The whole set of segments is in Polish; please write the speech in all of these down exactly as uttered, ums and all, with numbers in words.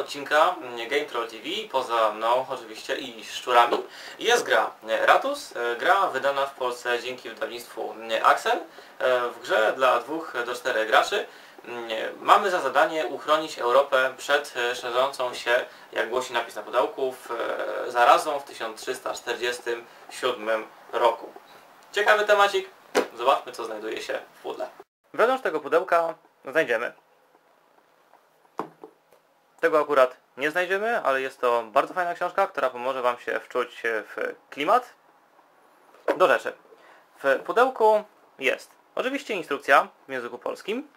odcinka Game Troll T V. Poza mną oczywiście i szczurami jest gra Ratus. Gra wydana w Polsce dzięki wydawnictwu Axel. W grze dla dwóch do czterech graczy mamy za zadanie uchronić Europę przed szerzącą się, jak głosi napis na pudełku, zarazą w tysiąc trzysta czterdziestym siódmym roku. Ciekawy temacik. Zobaczmy, co znajduje się w pudle. Wewnątrz tego pudełka znajdziemy. Tego akurat nie znajdziemy, ale jest to bardzo fajna książka, która pomoże Wam się wczuć w klimat. Do rzeczy. W pudełku jest oczywiście instrukcja w języku polskim,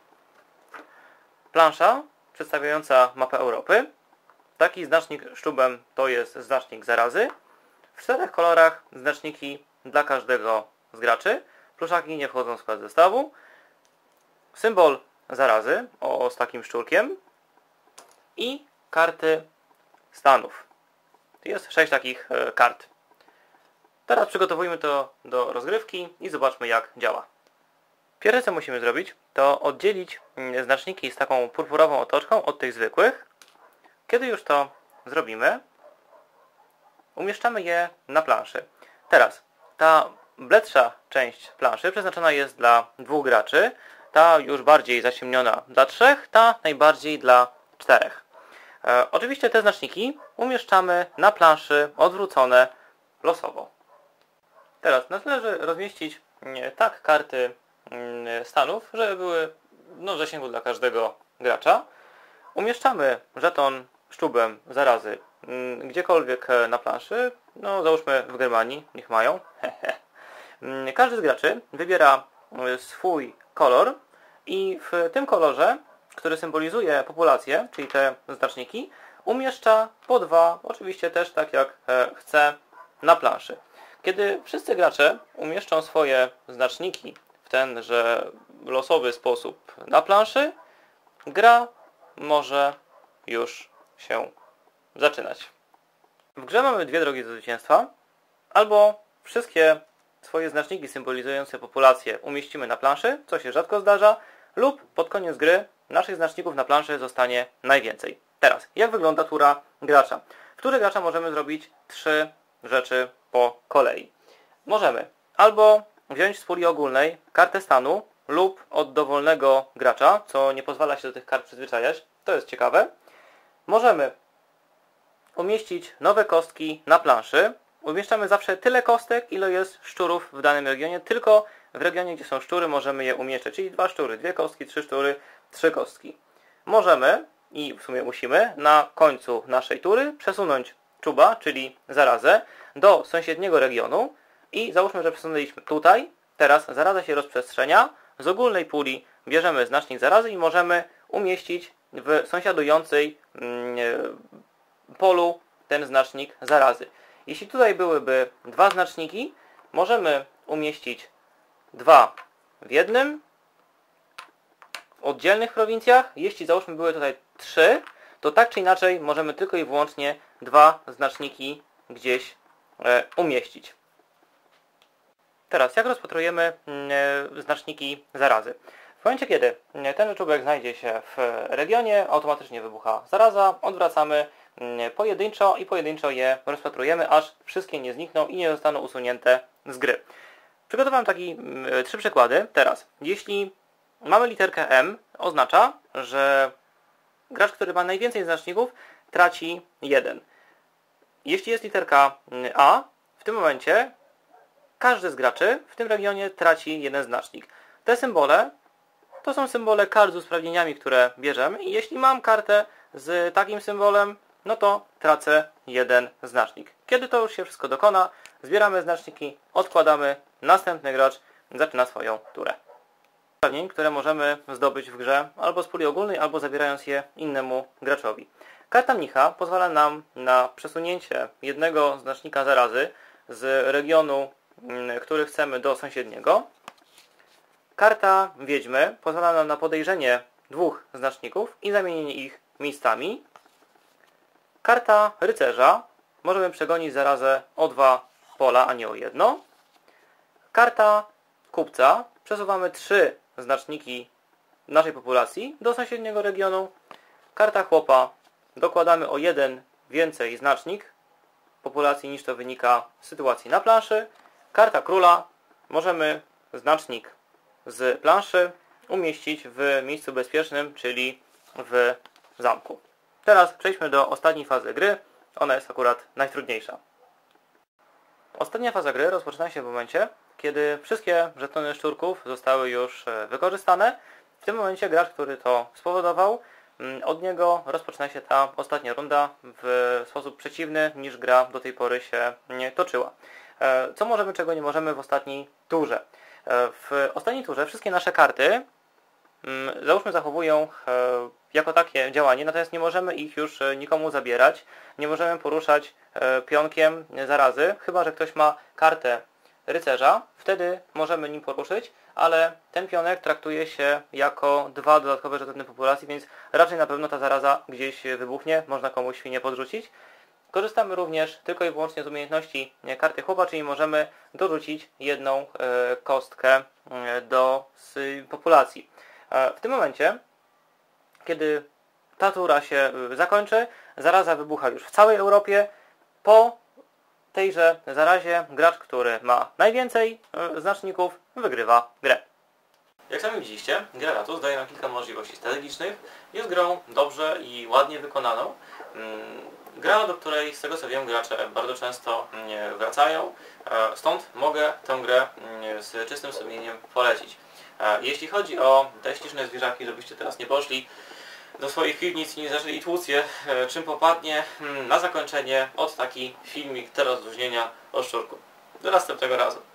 plansza przedstawiająca mapę Europy, taki znacznik szczubem to jest znacznik zarazy, w czterech kolorach znaczniki dla każdego z graczy, pluszaki nie wchodzą w skład zestawu, symbol zarazy o, z takim szczurkiem i karty stanów. Jest sześć takich e, kart. Teraz przygotowujmy to do rozgrywki i zobaczmy, jak działa. Pierwsze, co musimy zrobić, to oddzielić znaczniki z taką purpurową otoczką od tych zwykłych. Kiedy już to zrobimy, umieszczamy je na planszy. Teraz ta bledsza część planszy przeznaczona jest dla dwóch graczy, ta już bardziej zaciemniona dla trzech, ta najbardziej dla czterech. E, oczywiście te znaczniki umieszczamy na planszy odwrócone losowo. Teraz należy rozmieścić nie, tak karty mm, stanów, żeby były no, w zasięgu dla każdego gracza. Umieszczamy żeton szczubem zarazy mm, gdziekolwiek na planszy, no załóżmy w Germanii, niech mają. Każdy z graczy wybiera swój kolor i w tym kolorze, który symbolizuje populację, czyli te znaczniki, umieszcza po dwa, oczywiście też tak jak chce, na planszy. Kiedy wszyscy gracze umieszczą swoje znaczniki w tenże losowy sposób na planszy, gra może już się zaczynać. W grze mamy dwie drogi do zwycięstwa. Albo wszystkie swoje znaczniki symbolizujące populację umieścimy na planszy, co się rzadko zdarza, lub pod koniec gry naszych znaczników na planszy zostanie najwięcej. Teraz, jak wygląda tura gracza? W turze gracza możemy zrobić trzy rzeczy po kolei. Możemy albo wziąć z puli ogólnej kartę stanu lub od dowolnego gracza, co nie pozwala się do tych kart przyzwyczajać. To jest ciekawe. Możemy umieścić nowe kostki na planszy. Umieszczamy zawsze tyle kostek, ile jest szczurów w danym regionie. Tylko w regionie, gdzie są szczury, możemy je umieszczać. Czyli dwa szczury, dwie kostki, trzy szczury, trzy kostki. Możemy, i w sumie musimy, na końcu naszej tury przesunąć czuba, czyli zarazę, do sąsiedniego regionu. I załóżmy, że przesunęliśmy tutaj. Teraz zaraza się rozprzestrzenia. Z ogólnej puli bierzemy znacznik zarazy i możemy umieścić w sąsiadującej mm, polu ten znacznik zarazy. Jeśli tutaj byłyby dwa znaczniki, możemy umieścić dwa w jednym, w oddzielnych prowincjach. Jeśli załóżmy były tutaj trzy, to tak czy inaczej możemy tylko i wyłącznie dwa znaczniki gdzieś e, umieścić. Teraz, jak rozpatrujemy e, znaczniki zarazy? W momencie, kiedy ten czubek znajdzie się w regionie, automatycznie wybucha zaraza, odwracamy pojedynczo i pojedynczo je rozpatrujemy, aż wszystkie nie znikną i nie zostaną usunięte z gry. Przygotowałem taki trzy przykłady. Teraz, jeśli mamy literkę M, oznacza, że gracz, który ma najwięcej znaczników, traci jeden. Jeśli jest literka A, w tym momencie każdy z graczy w tym regionie traci jeden znacznik. Te symbole to są symbole kart z usprawnieniami, które bierzemy i jeśli mam kartę z takim symbolem, no to tracę jeden znacznik. Kiedy to już się wszystko dokona, zbieramy znaczniki, odkładamy, następny gracz zaczyna swoją turę. Usprawnień, które możemy zdobyć w grze albo z puli ogólnej, albo zabierając je innemu graczowi. Karta mnicha pozwala nam na przesunięcie jednego znacznika zarazy z regionu, który chcemy, do sąsiedniego. Karta wiedźmy pozwala nam na podejrzenie dwóch znaczników i zamienienie ich miejscami. Karta rycerza możemy przegonić zarazę o dwa pola, a nie o jedno. Karta kupca przesuwamy trzy znaczniki naszej populacji do sąsiedniego regionu. Karta chłopa dokładamy o jeden więcej znacznik populacji niż to wynika z sytuacji na planszy. Karta króla, możemy znacznik z planszy umieścić w miejscu bezpiecznym, czyli w zamku. Teraz przejdźmy do ostatniej fazy gry. Ona jest akurat najtrudniejsza. Ostatnia faza gry rozpoczyna się w momencie, kiedy wszystkie żetony szczurków zostały już wykorzystane. W tym momencie gracz, który to spowodował, od niego rozpoczyna się ta ostatnia runda w sposób przeciwny niż gra do tej pory się nie toczyła. Co możemy, czego nie możemy w ostatniej turze? W ostatniej turze wszystkie nasze karty, załóżmy, zachowują jako takie działanie, natomiast nie możemy ich już nikomu zabierać, nie możemy poruszać pionkiem zarazy, chyba że ktoś ma kartę rycerza, wtedy możemy nim poruszyć, ale ten pionek traktuje się jako dwa dodatkowe żetony populacji, więc raczej na pewno ta zaraza gdzieś wybuchnie, można komuś świnie podrzucić. Korzystamy również tylko i wyłącznie z umiejętności karty chłopa, czyli możemy dorzucić jedną kostkę do populacji. W tym momencie, kiedy ta tura się zakończy, zaraza wybucha już w całej Europie. Po tejże zarazie gracz, który ma najwięcej znaczników, wygrywa grę. Jak sami widzieliście, gra Ratus daje nam kilka możliwości strategicznych. Jest grą dobrze i ładnie wykonaną. Gra, do której, z tego co wiem, gracze bardzo często wracają. Stąd mogę tę grę z czystym sumieniem polecić. Jeśli chodzi o te śliczne zwierzaki, żebyście teraz nie poszli do swoich piwnic i nie zaczęli tłuc je czym popadnie, na zakończenie od taki filmik te rozluźnienia o szczurku. Do następnego razu.